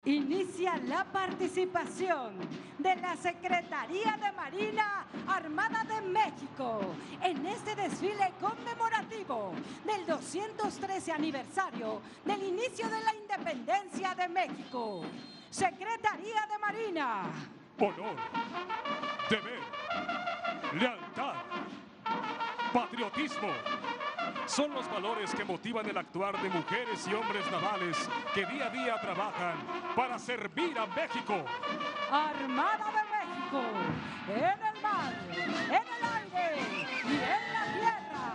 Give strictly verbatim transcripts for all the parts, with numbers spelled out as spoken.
Inicia la participación de la Secretaría de Marina Armada de México en este desfile conmemorativo del doscientos trece aniversario del inicio de la independencia de México. Secretaría de Marina. Honor, deber, lealtad, patriotismo. Son los valores que motivan el actuar de mujeres y hombres navales que día a día trabajan para servir a México. Armada de México, en el mar, en el aire y en la tierra.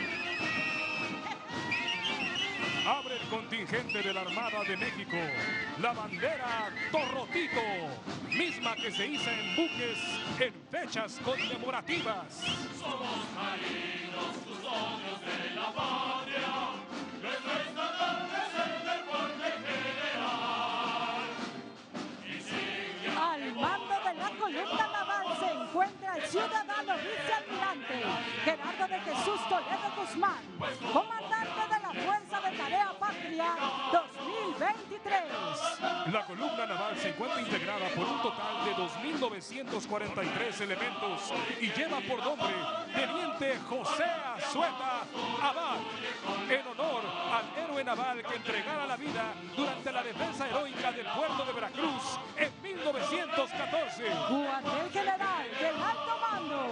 Abre el contingente de la Armada de México la bandera Torrotito, misma que se iza en buques en fechas conmemorativas. Somos marinos, custodios de la patria, nuestro estandarte es el del cuartel general. Insignia Al mando de la columna naval se encuentra el ciudadano vicealmirante Gerardo de Jesús Toledo Guzmán, comandante de la Fuerza de Tarea Patria dos mil veintitrés. La columna naval se encuentra integrada por un total de dos mil novecientos cuarenta y tres elementos y lleva por nombre Teniente José Azueta Abad, en honor al héroe naval que entregara la vida durante la defensa heroica del puerto de Veracruz en mil novecientos catorce. Cuartel General del Alto Mando,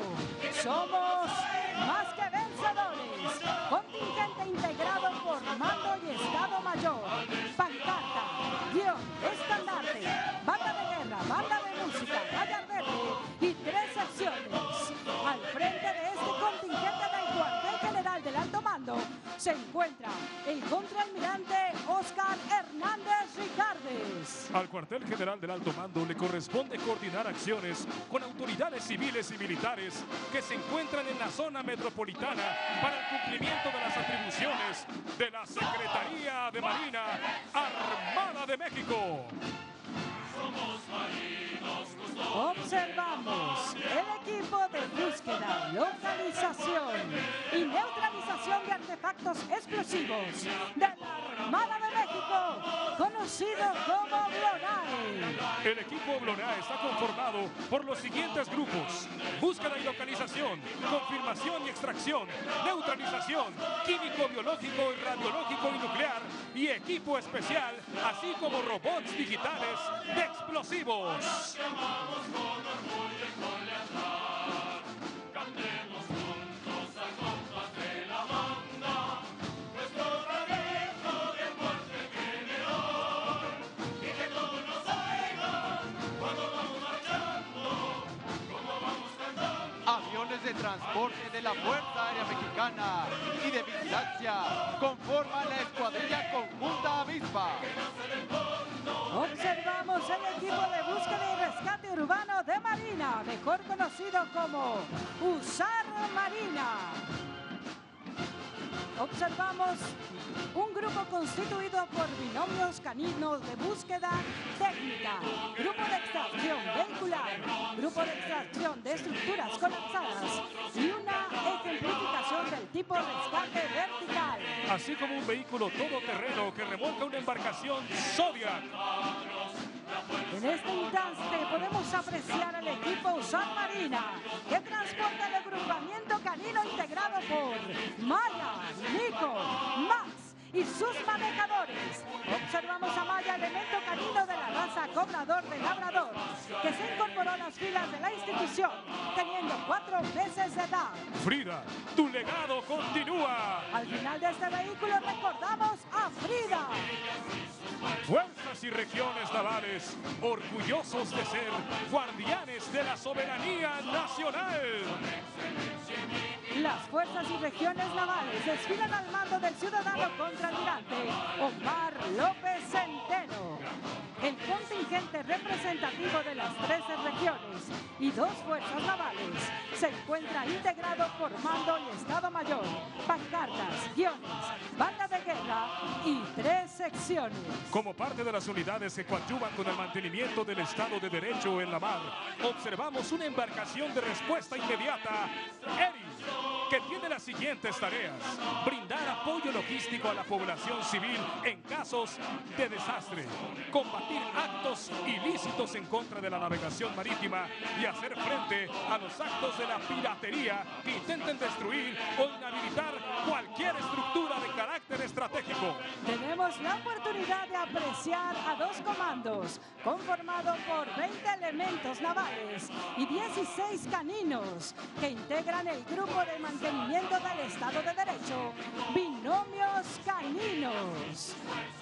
somos más que vencedores. Contingente integrado por Mando y Estado Mayor, pancarta, guión, estandarte, banda de guerra, banda de música, gallardete y tres secciones. Al frente de este contingente del Cuartel General del Alto Mando se encuentra el contraalmirante Óscar Hernández Ricardes. Al Cuartel General del Alto Mando le corresponde coordinar acciones con autoridades civiles y militares que se encuentran en la zona metropolitana para el cumplimiento de las atribuciones de la Secretaría de Marina Armada de México. somos marinos, custodios. Observamos el equipo de búsqueda, localización y neutralización de artefactos explosivos de la Armada de México, conocido como BLONAE. El equipo BLONAE está conformado por los siguientes grupos: búsqueda y localización, confirmación y extracción, neutralización, químico, biológico, radiológico y nuclear, y equipo especial, así como robots digitales de explosivos. Llamamos con orgullo y con lealtad. Cantemos juntos al compás de la banda nuestro trayecto de muerte general. Y que todos nos oigan cuando vamos marchando, como vamos cantando. Aviones de transporte de la Fuerza Aérea Mexicana y de vigilancia conforman la escuadrilla conjunta Avispa. Observamos el equipo de búsqueda y rescate urbano de Marina, mejor conocido como USAR Marina. Observamos un grupo constituido por binomios caninos de búsqueda técnica, grupo de extracción vehicular, grupo de extracción de estructuras colapsadas y una ejemplificación del tipo rescate vertical. Así como un vehículo todoterreno que remolca una embarcación Zodiac. En este instante podemos apreciar el equipo USAR Marina que transporta el agrupamiento canino integrado por Maya, Nico, Max y sus manejadores. Observamos a Maya, elemento canino de la raza cobrador de labrador, que se incorporó a las filas de la institución teniendo cuatro meses de edad. Frida, tu legado continúa. Al final de este vehículo recordamos a Frida. Fuerzas y regiones navales, orgullosos de ser guardianes de la soberanía nacional. Las fuerzas y regiones navales desfilan al mando del ciudadano contraalmirante Omar López Centeno. El contingente representativo de las trece regiones y dos fuerzas navales se encuentra integrado por Mando y Estado Mayor, pancartas, guiones, banda de guerra y tres secciones. Como parte de las unidades que coadyuvan con el mantenimiento del Estado de Derecho en la mar, observamos una embarcación de respuesta inmediata, ERI. que tiene las siguientes tareas: brindar apoyo logístico a la población civil en casos de desastre, combatir actos ilícitos en contra de la navegación marítima y hacer frente a los actos de la piratería que intenten destruir o inhabilitar cualquier estructura de carácter estratégico. Tenemos la oportunidad de apreciar a dos comandos conformados por veinte elementos navales y dieciséis caninos que integran el grupo de mantenimiento del Estado de Derecho, Binomios Caninos.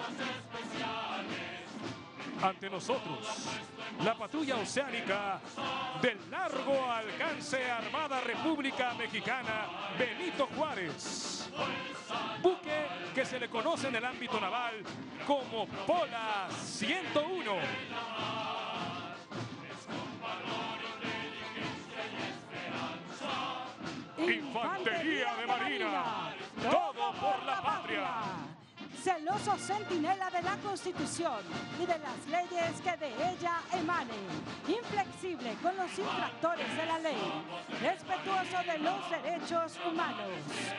Ante nosotros, la patrulla oceánica del largo alcance Armada República Mexicana Benito Juárez. Buque que se le conoce en el ámbito naval como Pola ciento uno. Infantería de Marina, todo por la patria. Celoso centinela de la Constitución y de las leyes que de ella emanen, inflexible con los infractores de la ley, respetuoso de los derechos humanos.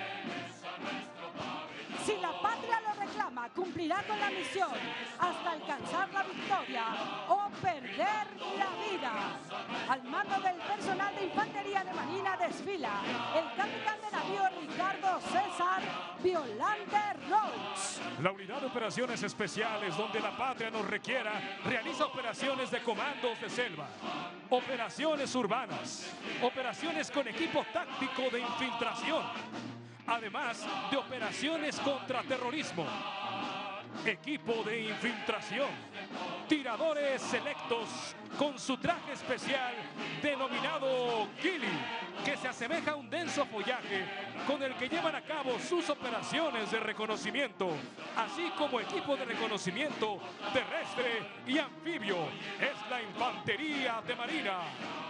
Si la patria lo reclama, cumplirá con la misión hasta alcanzar la victoria o perder la vida. Al mando del personal de Infantería de Marina desfila el capitán de navío Ricardo César Violante Roach. La unidad de operaciones especiales, donde la patria nos requiera, realiza operaciones de comandos de selva, operaciones urbanas, operaciones con equipo táctico de infiltración, además de operaciones contra terrorismo, equipo de infiltración, tiradores selectos con su traje especial denominado Gili, que se asemeja a un denso follaje con el que llevan a cabo sus operaciones de reconocimiento, así como equipo de reconocimiento terrestre y anfibio. Es la Infantería de Marina.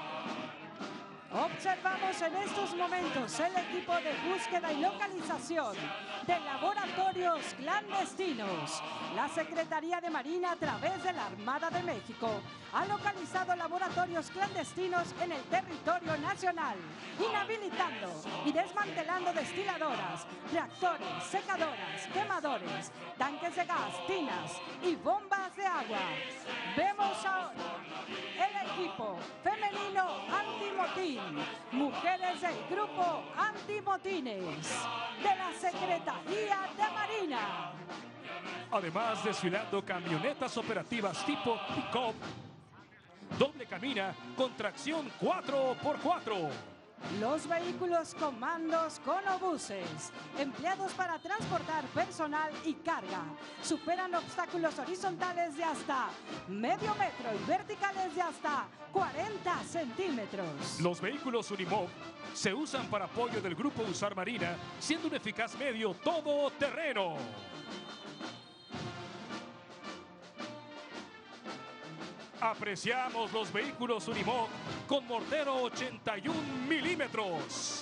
Observamos en estos momentos el equipo de búsqueda y localización de laboratorios clandestinos. La Secretaría de Marina, a través de la Armada de México, ha localizado laboratorios clandestinos en el territorio nacional, inhabilitando y desmantelando destiladoras, reactores, secadoras, quemadores, tanques de gas, tinas y bombas de agua. Vemos ahora el equipo femenino antimotín, mujeres del grupo antimotines de la Secretaría de Marina. Además, desfilando camionetas operativas tipo pick-up, doble cabina con tracción cuatro por cuatro. Los vehículos comandos con obuses, empleados para transportar personal y carga, superan obstáculos horizontales de hasta medio metro y verticales de hasta cuarenta centímetros. Los vehículos Unimog se usan para apoyo del Grupo Usar Marina, siendo un eficaz medio todoterreno. Apreciamos los vehículos Unimog con mortero ochenta y un milímetros.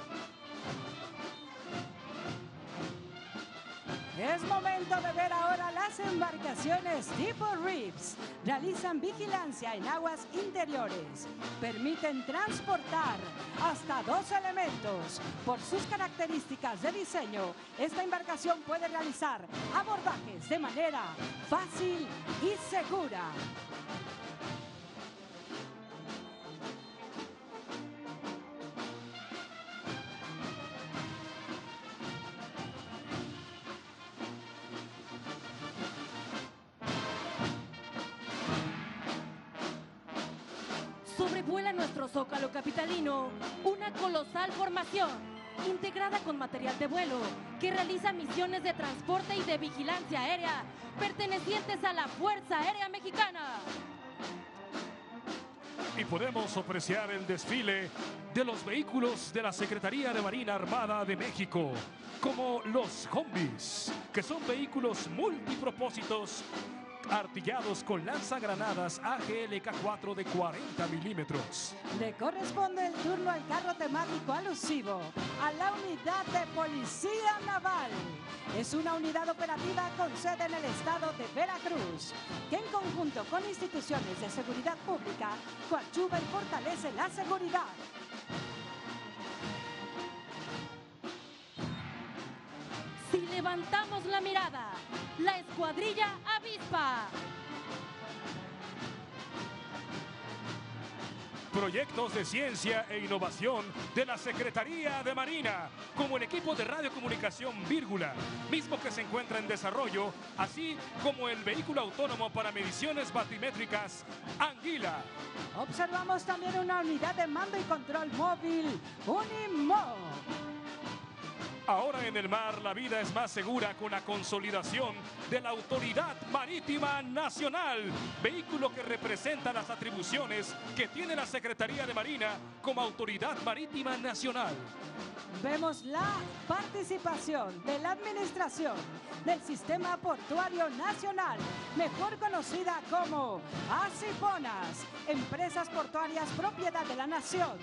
Es momento de ver ahora las embarcaciones tipo Reefs. Realizan vigilancia en aguas interiores. Permiten transportar hasta dos elementos. Por sus características de diseño, esta embarcación puede realizar abordajes de manera fácil y segura. Sobrevuela nuestro zócalo capitalino una colosal formación integrada con material de vuelo que realiza misiones de transporte y de vigilancia aérea pertenecientes a la Fuerza Aérea Mexicana. Y podemos apreciar el desfile de los vehículos de la Secretaría de Marina Armada de México, como los Combis, que son vehículos multipropósitos artillados con lanzagranadas A G L K cuatro de cuarenta milímetros. Le corresponde el turno al carro temático alusivo a la unidad de Policía Naval. Es una unidad operativa con sede en el estado de Veracruz, que en conjunto con instituciones de seguridad pública coadyuva y fortalece la seguridad. levantamos la mirada. La escuadrilla Avispa. Proyectos de ciencia e innovación de la Secretaría de Marina, como el equipo de radiocomunicación Vírgula, mismo que se encuentra en desarrollo, así como el vehículo autónomo para mediciones batimétricas Anguila. Observamos también una unidad de mando y control móvil, Unimo. Ahora en el mar la vida es más segura con la consolidación de la Autoridad Marítima Nacional, vehículo que representa las atribuciones que tiene la Secretaría de Marina como Autoridad Marítima Nacional. Vemos la participación de la Administración del Sistema Portuario Nacional, mejor conocida como ASIPONAS, Empresas Portuarias Propiedad de la Nación.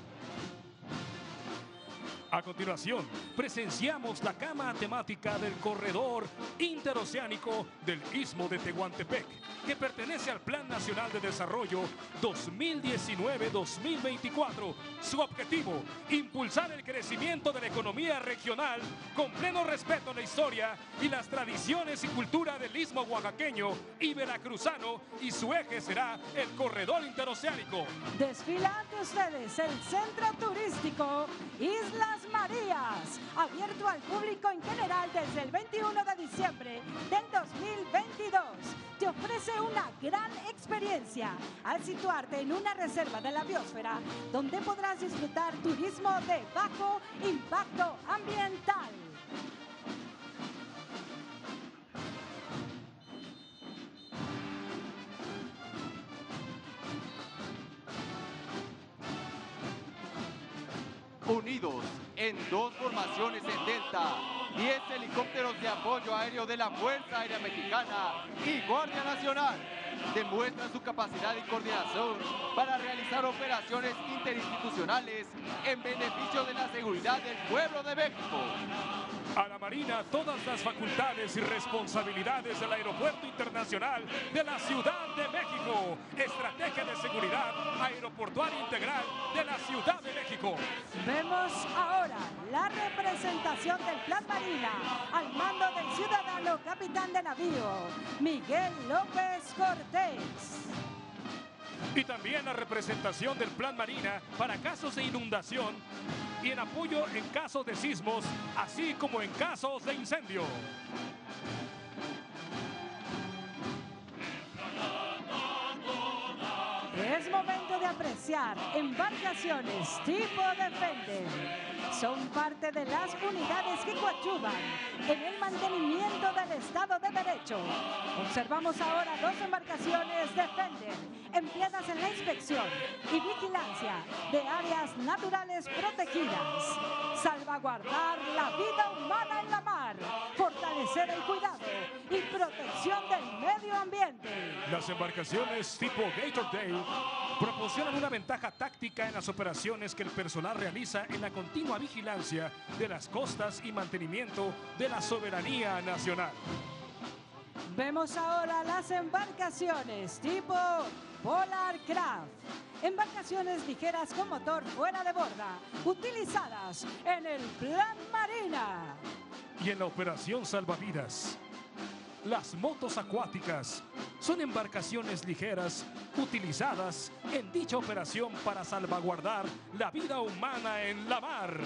A continuación, presenciamos la cama temática del corredor interoceánico del Istmo de Tehuantepec, que pertenece al Plan Nacional de Desarrollo dos mil diecinueve a dos mil veinticuatro. Su objetivo, impulsar el crecimiento de la economía regional con pleno respeto a la historia y las tradiciones y cultura del Istmo oaxaqueño y veracruzano, y su eje será el corredor interoceánico. Desfila ante ustedes el Centro Turístico Islas Marías, abierto al público en general desde el veintiuno de diciembre del dos mil veintidós. Te ofrece una gran experiencia al situarte en una reserva de la biosfera donde podrás disfrutar turismo de bajo impacto ambiental. Unidos en dos formaciones en Delta, diez helicópteros de apoyo aéreo de la Fuerza Aérea Mexicana y Guardia Nacional demuestran su capacidad y coordinación para realizar operaciones interinstitucionales en beneficio de la seguridad del pueblo de México. A la Marina todas las facultades y responsabilidades del Aeropuerto Internacional de la Ciudad de México. Estrategia de seguridad aeroportuaria integral de la Ciudad de México. Vemos ahora la representación del Plan Marina al mando del ciudadano capitán de navío, Miguel López Cortés. Y también la representación del Plan Marina para casos de inundación y en apoyo en casos de sismos, así como en casos de incendio. Es momento de apreciar embarcaciones tipo Defender. Son parte de las unidades que coadyuvan en el mantenimiento del Estado de Derecho. Observamos ahora dos embarcaciones Defender empleadas en la inspección y vigilancia de áreas naturales protegidas, salvaguardar la vida humana en la mar, fortalecer el cuidado y protección del medio ambiente. Las embarcaciones tipo Gatorade proporcionan una ventaja táctica en las operaciones que el personal realiza en la continua vigilancia de las costas y mantenimiento de la soberanía nacional. Vemos ahora las embarcaciones tipo Polar Craft, embarcaciones ligeras con motor fuera de borda, utilizadas en el Plan Marina. Y en la operación Salvavidas, las motos acuáticas son embarcaciones ligeras utilizadas en dicha operación para salvaguardar la vida humana en la mar.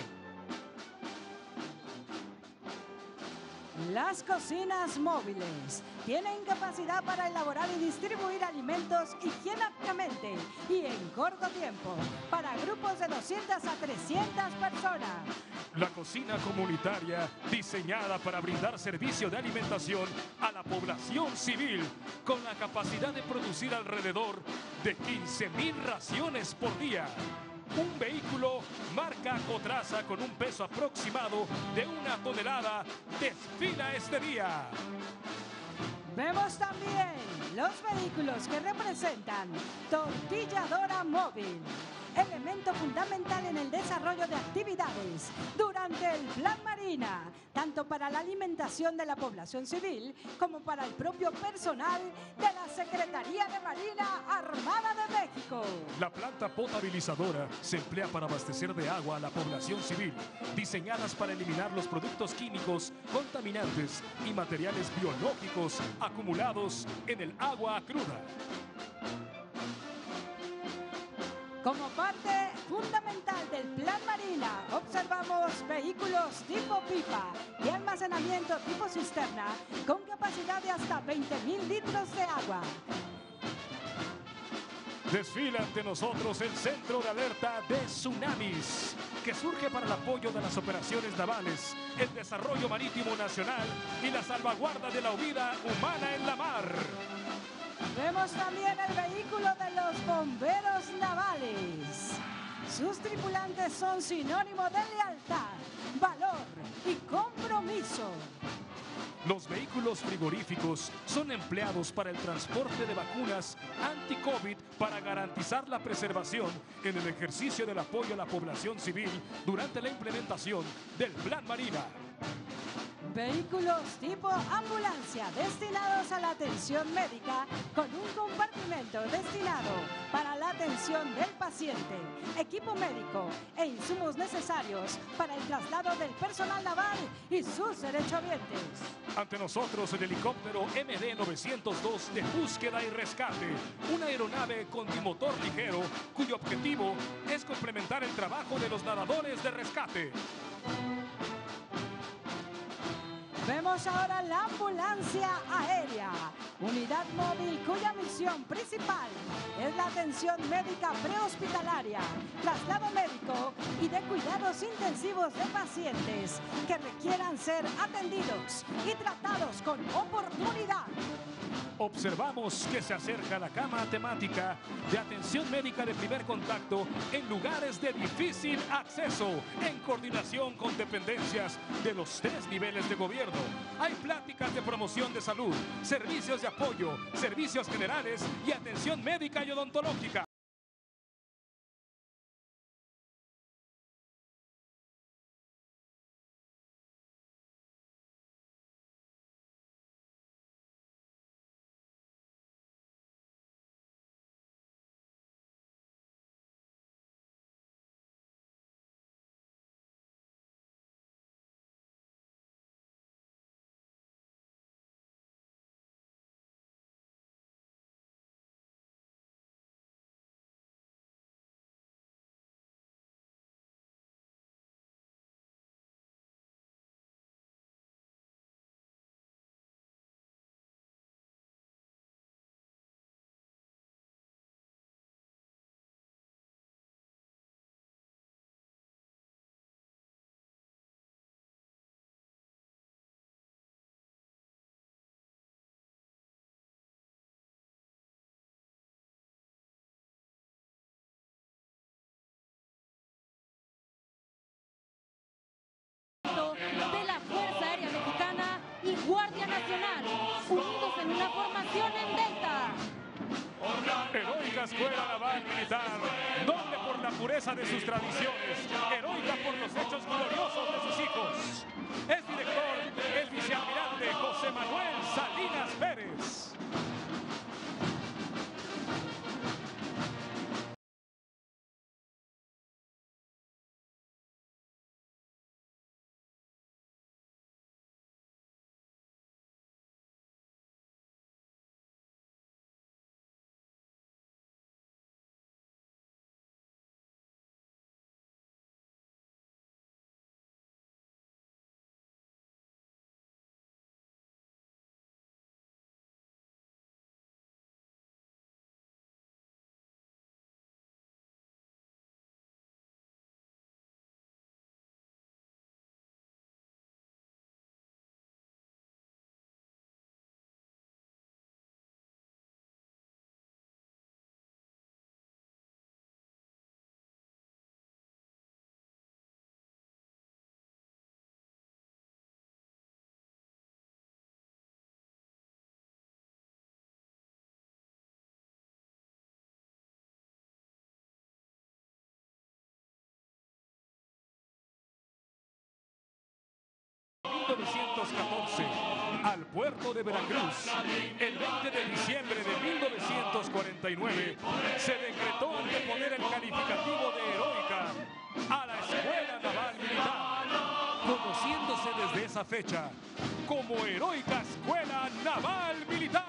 Las cocinas móviles tienen capacidad para elaborar y distribuir alimentos higiénicamente y en corto tiempo para grupos de doscientas a trescientas personas. La cocina comunitaria diseñada para brindar servicio de alimentación a la población civil con la capacidad de producir alrededor de quince mil raciones por día. Un vehículo marca Cotraza con un peso aproximado de una tonelada desfila este día. Vemos también los vehículos que representan Tortilladora Móvil, elemento fundamental en el desarrollo de actividades durante el Plan Marina, tanto para la alimentación de la población civil como para el propio personal de la Secretaría de Marina Armada de México. La planta potabilizadora se emplea para abastecer de agua a la población civil, diseñadas para eliminar los productos químicos, contaminantes y materiales biológicos acumulados en el agua cruda. Como parte fundamental del Plan Marina, observamos vehículos tipo pipa y almacenamiento tipo cisterna con capacidad de hasta veinte mil litros de agua. Desfila ante nosotros el Centro de Alerta de Tsunamis, que surge para el apoyo de las operaciones navales, el desarrollo marítimo nacional y la salvaguarda de la vida humana en la mar. Vemos también el vehículo de los bomberos navales. Sus tripulantes son sinónimo de lealtad, valor y compromiso. Los vehículos frigoríficos son empleados para el transporte de vacunas anti-COVID para garantizar la preservación en el ejercicio del apoyo a la población civil durante la implementación del Plan Marina. Vehículos tipo ambulancia destinados a la atención médica con un compartimento destinado para la atención del paciente, equipo médico e insumos necesarios para el traslado del personal naval y sus derechohabientes. Ante nosotros el helicóptero M D novecientos dos de búsqueda y rescate, una aeronave con bimotor ligero cuyo objetivo es complementar el trabajo de los nadadores de rescate. Vemos ahora la ambulancia aérea, unidad móvil cuya misión principal es la atención médica prehospitalaria, traslado médico y de cuidados intensivos de pacientes que requieran ser atendidos y tratados con oportunidad. Observamos que se acerca la cama temática de atención médica de primer contacto en lugares de difícil acceso, en coordinación con dependencias de los tres niveles de gobierno. Hay pláticas de promoción de salud, servicios de apoyo, servicios generales y atención médica y odontológica. De la Fuerza Aérea Mexicana y Guardia Nacional, unidos en una formación en Delta. Heroica Escuela Naval Militar, noble por la pureza de sus tradiciones, heroica por los hechos gloriosos de sus hijos. Es director el vicealmirante José Manuel Salinas Pérez. novecientos catorce, al puerto de Veracruz, el veinte de diciembre de mil novecientos cuarenta y nueve, se decretó anteponer el calificativo de heroica a la Escuela Naval Militar, conociéndose desde esa fecha como Heroica Escuela Naval Militar.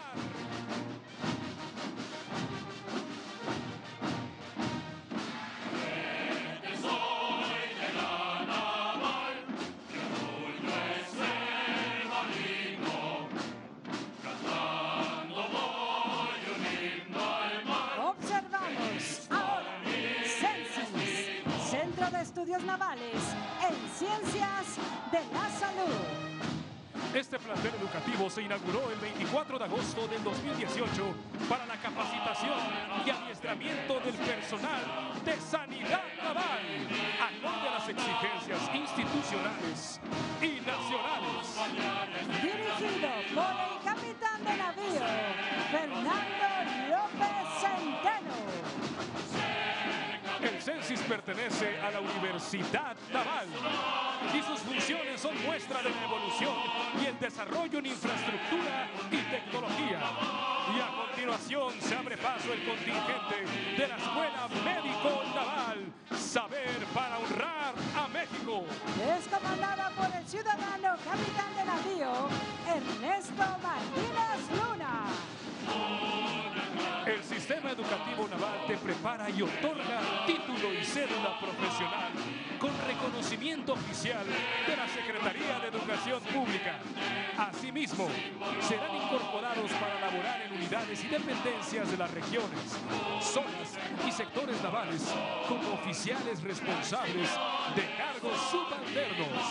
Observamos ahora Censis, Centro de Estudios Navales en Ciencias de la Salud. Este plantel educativo se inauguró el veinticuatro de agosto del dos mil dieciocho para la capacitación y adiestramiento del personal de sanidad naval, acorde a las exigencias institucionales y nacionales. Dirigido por el capitán de navío, Fernando López Centeno. El Censis pertenece a la Universidad Naval y sus funciones son muestra de la evolución y el desarrollo en infraestructura y tecnología. Y a continuación se abre paso el contingente de la Escuela Médico Naval, Saber para Honrar a México. Es comandada por el ciudadano capitán de navío, Ernesto Martínez Luna. El sistema educativo naval te prepara y otorga título y cédula profesional con reconocimiento oficial de la Secretaría de Educación Pública. Asimismo, serán incorporados para laborar en unidades y dependencias de las regiones, zonas y sectores navales como oficiales responsables de cargos subalternos.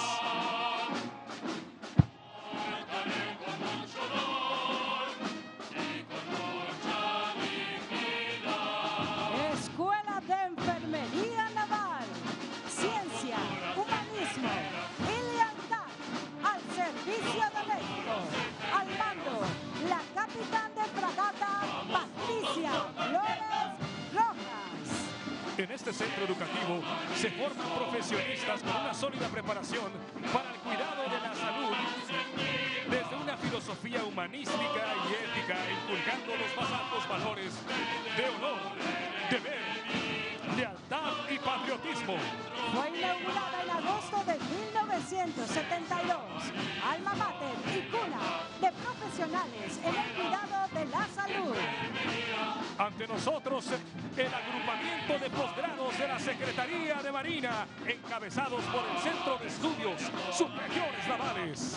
Escuela de Enfermería Naval, Ciencia, Humanismo y Lealtad al servicio de México. Al mando, la capitán de fragata, Patricia Flores Rojas. En este centro educativo se forman profesionistas con una sólida preparación para el cuidado de la salud, desde una filosofía humanística y ética, inculcando los más altos valores de honor, deber, lealtad y patriotismo. Fue inaugurada en agosto de mil novecientos setenta y dos, alma mater y cuna de profesionales en el cuidado de la salud. Ante nosotros, el agrupamiento de posgrados de la Secretaría de Marina, encabezados por el Centro de Estudios Superiores Navales.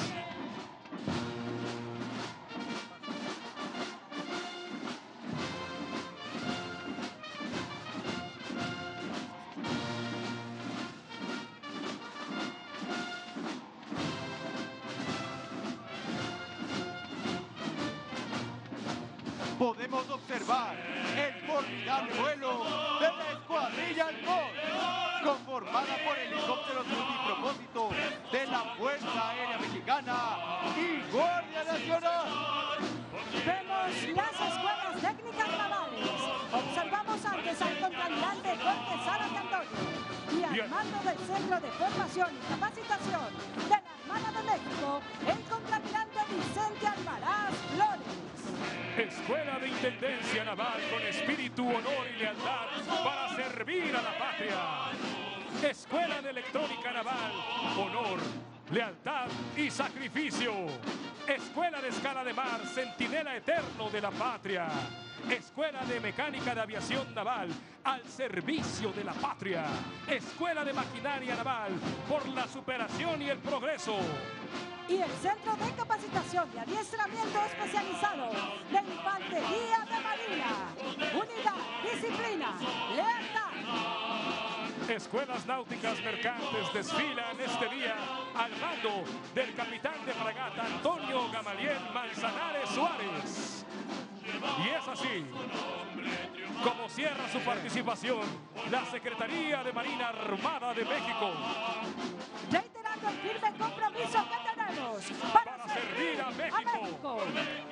Podemos observar el formidable vuelo de la Escuadrilla Halcón, conformada por helicópteros multipropósito de la Fuerza Aérea Mexicana y Guardia Nacional. Vemos las escuelas técnicas navales. Observamos antes al contraalmirante Jorge Zárate Antonio y al Bien. mando del Centro de Formación y Capacitación de la Armada de México, el contraalmirante Vicente Almaraz Flores. Escuela de Intendencia Naval con espíritu, honor y lealtad para servir a la patria. Escuela de Electrónica Naval, honor, lealtad y sacrificio. Escuela de Escala de Mar, centinela eterno de la patria. Escuela de Mecánica de Aviación Naval, al servicio de la patria. Escuela de Maquinaria Naval, por la superación y el progreso. Y el Centro de Capacitación y Adiestramiento Especializado de Infantería de Marina. Unidad, disciplina, lealtad. Escuelas náuticas mercantes desfilan este día al mando del capitán de fragata Antonio Gamaliel Manzanares Suárez. Y es así como cierra su participación la Secretaría de Marina Armada de México. Reiterando el firme compromiso que tenemos para, Para servir a México. México.